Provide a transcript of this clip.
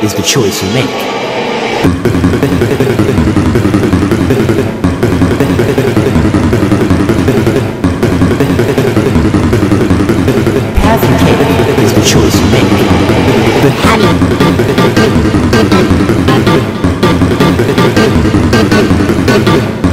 is the choice you make. Path you take is the choice you make. The